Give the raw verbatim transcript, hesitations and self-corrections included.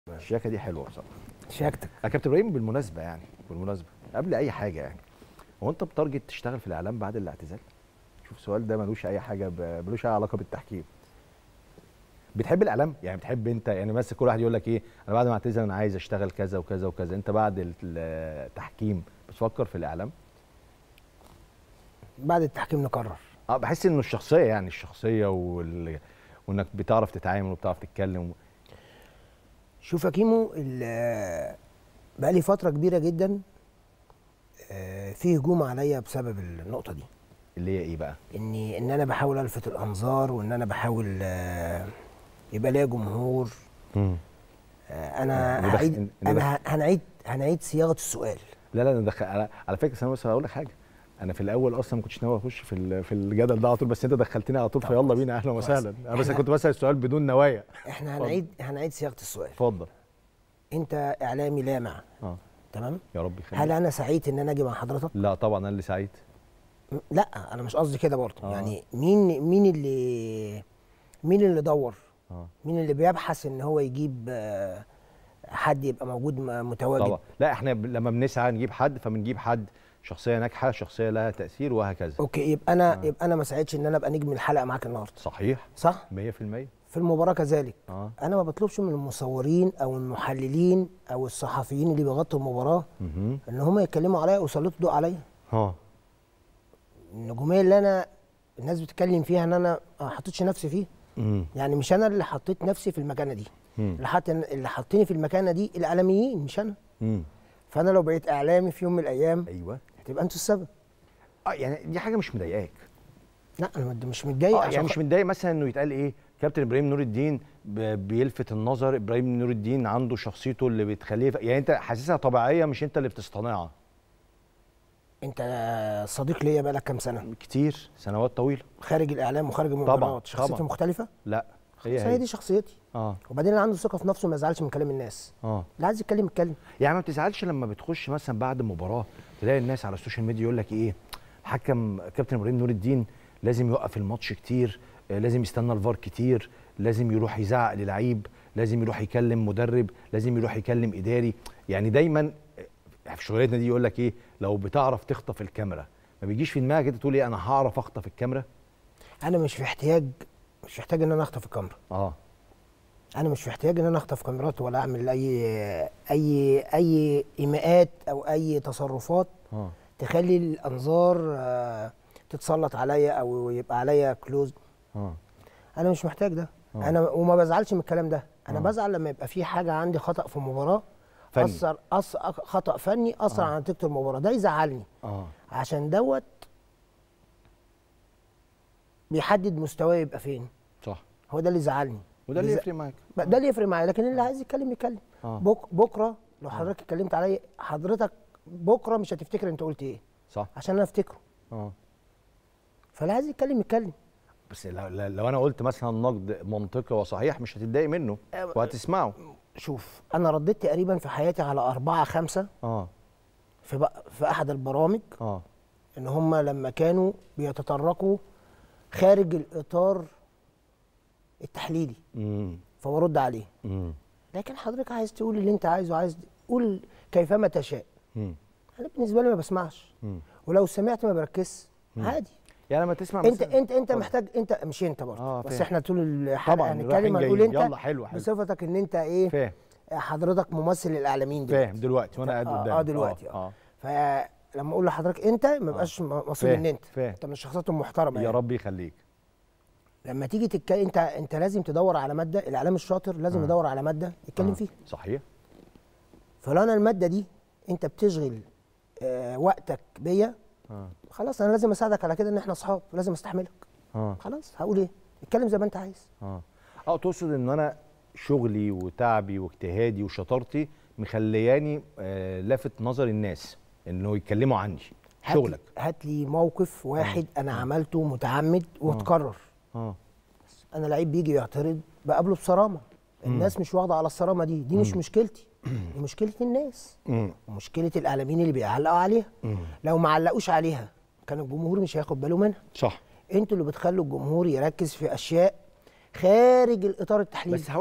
الشياكه دي حلوه بصراحه. شياكتك يا كابتن ابراهيم، بالمناسبه يعني بالمناسبه قبل اي حاجه يعني، هو انت بتارجت تشتغل في الاعلام بعد الاعتزال؟ شوف السؤال ده ملوش اي حاجه ب... ملوش اي علاقه بالتحكيم. بتحب الاعلام؟ يعني بتحب انت يعني مثلا كل واحد يقول لك ايه، انا بعد ما اعتزل انا عايز اشتغل كذا وكذا وكذا، انت بعد التحكيم بتفكر في الاعلام؟ بعد التحكيم نقرر. اه بحس انه الشخصيه يعني الشخصيه وال... وانك بتعرف تتعامل وبتعرف تتكلم. شوف يا كيمو، بقى لي فتره كبيره جدا في هجوم عليا بسبب النقطه دي، اللي هي ايه بقى؟ اني ان انا بحاول الفت الانظار، وان انا بحاول يبقى ليا جمهور. امم انا هعيد انا هنعيد هنعيد صياغه السؤال. لا لا انا دخل على, على فكره انا بس هقول لك حاجه، انا في الاول اصلا ما كنتش ناوي اخش في في الجدل ده على طول، بس انت دخلتني على طول فيلا بينا اهلا وسهلا. انا بس كنت بسال السؤال بدون نوايا. احنا هنعيد هنعيد صياغه السؤال. اتفضل. انت اعلامي لامع. اه تمام. يا رب يخليك. هل انا سعيد ان انا اجي مع حضرتك؟ لا طبعا انا اللي سعيد. لا انا مش قصدي كده برضه. آه. يعني مين مين اللي مين اللي دور؟ آه. مين اللي بيبحث ان هو يجيب حد يبقى موجود متواجد؟ طبعا لا، احنا لما بنسعى نجيب حد فبنجيب حد شخصيه ناجحه، شخصيه لها تاثير وهكذا. اوكي، يبقى انا آه. يبقى انا ما ساعدش ان انا ابقى نجم الحلقه معاك النهارده. صحيح صح مية في المية. في المباراه كذلك. آه. انا ما بطلبش من المصورين او المحللين او الصحفيين اللي بيغطوا المباراه مه. ان هم يتكلموا عليا ويسلطوا ضوء عليا. اه النجوميه اللي انا الناس بتتكلم فيها ان انا ما حطيتش نفسي فيه. مم. يعني مش انا اللي حطيت نفسي في المكانه دي. مم. اللي حط اللي حطني في المكانه دي الاعلاميين مش انا. مم. فانا لو بقيت اعلامي في يوم من الايام ايوه هتبقى انتوا السبب. اه يعني دي حاجه مش مضايقاك؟ لا انا مش متضايق. اه يعني مش متضايق مثلا انه يتقال ايه كابتن ابراهيم نور الدين بيلفت النظر، ابراهيم نور الدين عنده شخصيته اللي بتخليه، يعني انت حاسسها طبيعيه مش انت اللي بتصطنعها؟ انت صديق ليا بقالك كام سنه؟ كتير، سنوات طويله. خارج الاعلام وخارج المباريات شخصيتي مختلفه؟ لا هي هي دي شخصيتي. اه وبعدين اللي عنده ثقه في نفسه ما يزعلش من كلام الناس. اه اللي عايز يتكلم يتكلم. يعني ما بتزعلش لما بتخش مثلا بعد مباراه تلاقي الناس على السوشيال ميديا يقول لك ايه، حكم كابتن ابراهيم نور الدين لازم يوقف الماتش كتير، لازم يستنى الفار كتير، لازم يروح يزعق للعيب، لازم يروح يكلم مدرب، لازم يروح يكلم اداري، يعني دايما في شغلتنا دي يقول لك ايه، لو بتعرف تخطف الكاميرا ما بيجيش في دماغك كده تقول ايه انا هعرف اخطف الكاميرا؟ انا مش في احتياج مش في احتياج ان انا اخطف الكاميرا. اه انا مش في احتياج ان انا اخطف كاميرات ولا اعمل اي اي اي ايماءات او اي تصرفات اه تخلي الانظار آه تتسلط عليا او يبقى عليا كلوز. اه انا مش محتاج ده. أوه. انا وما بزعلش من الكلام ده. انا أوه. بزعل لما يبقى في حاجه عندي خطا في مباراه فني. اثر أص... خطا فني اثر على نتيجه المباراه، ده يزعلني. اه عشان دوت بيحدد مستواي يبقى فين. صح. هو ده اللي يزعلني وده اللي يفرق معاك. ده اللي يفرق معايا، لكن اللي عايز يتكلم يتكلم. آه. بك... بكره لو حضرتك اتكلمت عليا، حضرتك بكره مش هتفتكر انت قلت ايه. صح. عشان انا افتكره. اه فاللي عايز يتكلم يتكلم. بس لو, لو انا قلت مثلا نقد منطقي وصحيح مش هتتضايق منه وهتسمعه. شوف انا رديت تقريبا في حياتي على أربعة خمسة اه في بق... في احد البرامج اه ان هم لما كانوا بيتطرقوا خارج الاطار التحليلي امم فبرد عليه. امم لكن حضرتك عايز تقول اللي انت عايزه، عايز قول كيفما تشاء. امم انا بالنسبه لي ما بسمعش. مم. ولو سمعت ما بركزش عادي. يعني لما تسمع انت انت انت محتاج، انت مش انت برضه آه بس فهم. احنا طول الحلقه هنتكلم هنقول انت. يلا حلو حلو بصفتك ان انت ايه، فاهم. حضرتك ممثل الاعلاميين دلوقتي. فاهم دلوقتي وانا قاعد قدامك. اه دلوقتي اه, آه. فلما اقول لحضرتك انت ما يبقاش مقصود ان انت فاهم. انت من الشخصيات المحترمه يا يعني. رب يخليك. لما تيجي تتكلم انت انت لازم تدور على ماده، الاعلام الشاطر لازم آه. يدور على ماده يتكلم آه. فيها. صحيح. فلو انا الماده دي انت بتشغل آه وقتك بيا آه. خلاص انا لازم اساعدك على كده، ان احنا اصحاب لازم استحملك. اه خلاص هقول ايه؟ اتكلم زي ما انت عايز. اه اه تقصد ان انا شغلي وتعبي واجتهادي وشطارتي مخلياني آه لافت نظر الناس انه يتكلموا عني. شغلك هات لي موقف واحد آه. انا عملته متعمد واتكرر. اه انا لعيب بيجي يعترض بقابله بصرامه. الناس مم. مش واخده على الصرامه دي، دي مم. مش مشكلتي. دي مشكله الناس مم. ومشكله الاعلاميين اللي بيعلقوا عليها. مم. لو ما علقوش عليها كان الجمهور مش هياخد باله منها. صح. انتوا اللي بتخلوا الجمهور يركز في اشياء خارج الاطار التحليلي.